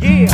Yeah.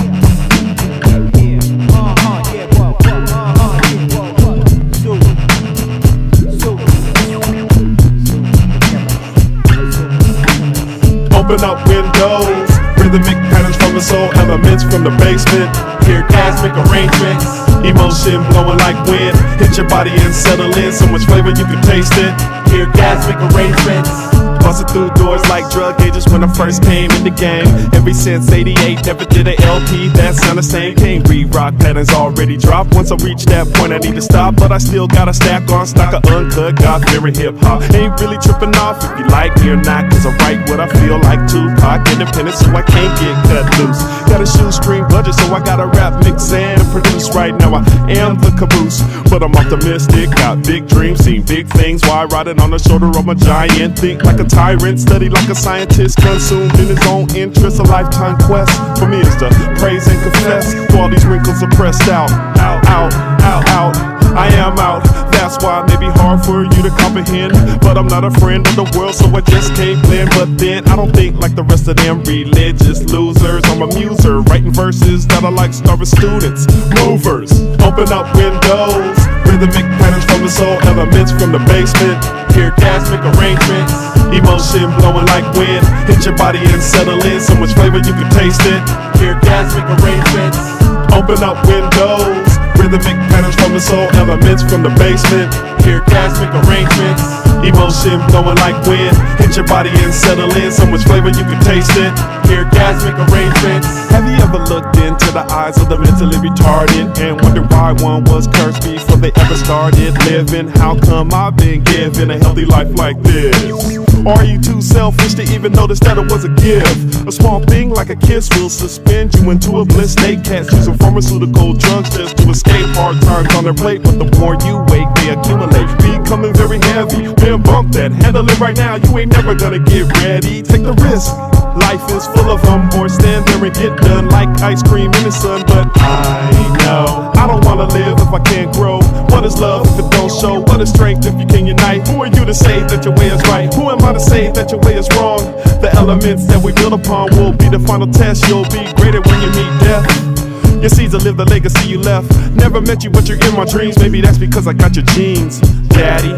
Open up windows, rhythmic patterns from the soul, elements from the basement. Eargasmic arrangements, emotion blowing like wind. Hit your body and settle in, so much flavor you can taste it. Eargasmic arrangements, busting through doors like drug agents when I first came in the game. Ever since '88, never did a LP that sound the same. Can't read rock patterns already dropped. Once I reach that point, I need to stop, but I still got a stack on stock of uncut God-fearing hip-hop. Ain't really tripping off if you like me or not, cause I write what I feel like Tupac. Independent, so I can't get cut loose. Got a shoestring budget, so I gotta rap, mix, and produce. Right now I am the caboose, but I'm optimistic, got big dreams, seen big things. Why riding on the shoulder of a giant? Think like a tyrant, study like a scientist, consumed in his own interest. A lifetime quest for me is to praise and confess. While these wrinkles are pressed out, out, out, out, out. I am out, that's why it may be hard for you to comprehend. But I'm not a friend of the world, so I just can't blend. But then I don't think like the rest of them religious losers. I'm a muser, writing verses that are like starving students. Movers, open up windows, rhythmic patterns from the soul, elements from the basement. Eargasmic arrangements, emotion blowing like wind. Hit your body and settle in, so much flavor you can taste it. Eargasmic arrangements, open up windows, rhythmic patterns from the soul, elements from the basement. Eargasmic arrangements, emotion blowing like wind. Hit your body and settle in, so much flavor you can taste it. Eargasmic arrangements. Have you ever looked into the eyes of the mentally retarded and wondered why one was cursed before they ever started living? How come I've been given a healthy life like this? Or are you too selfish to even notice that it was a gift? A small thing like a kiss will suspend you into a bliss. State cats using pharmaceutical drugs just to escape hard times on their plate. But the more you wait, they accumulate, becoming very heavy. Man, bump that, handle it right now. You ain't never gonna get ready. Take the risk. Life is full of them, or stand there and get done like ice cream in the sun. But I know I don't wanna live if I can't grow. What is love if it don't show? What is strength if you can't unite? Who are you to say that your way is right? Who am I to say that your way is wrong? The elements that we build upon will be the final test. You'll be greater when you meet death. Your seeds will live the legacy you left. Never met you, but you're in my dreams. Maybe that's because I got your genes, Daddy.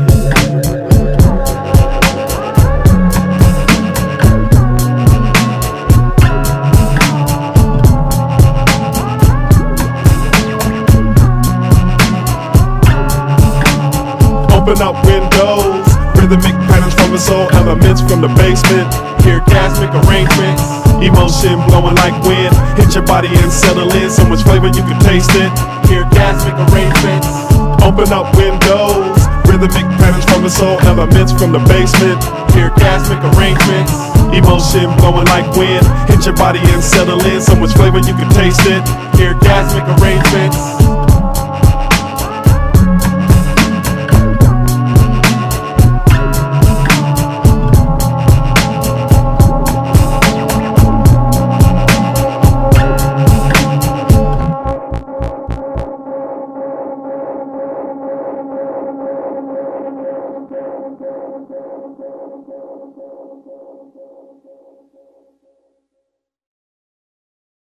Open up windows, rhythmic patterns from the soul, elements from the basement. Eargasmic arrangements, emotion blowing like wind. Hit your body and settle in, so much flavor you can taste it. Eargasmic arrangements, open up windows, rhythmic patterns from the soul, elements from the basement. Eargasmic arrangements, emotion blowing like wind. Hit your body and settle in, so much flavor you can taste it. Eargasmic arrangements.